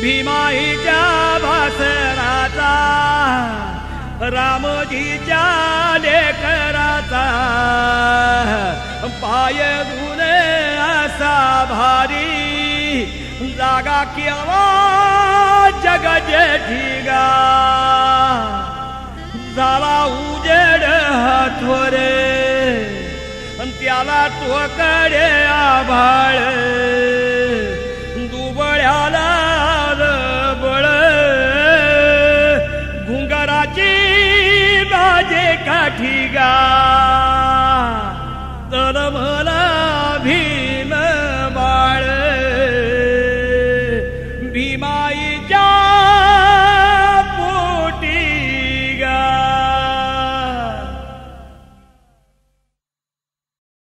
भीमाईच्या भासराचा रामजीच्या लेकराचा पाय धुणे असा भारी जागा केवा जग जेठीगा झाला उजेड थोरे त्याला तो कडे आभाळ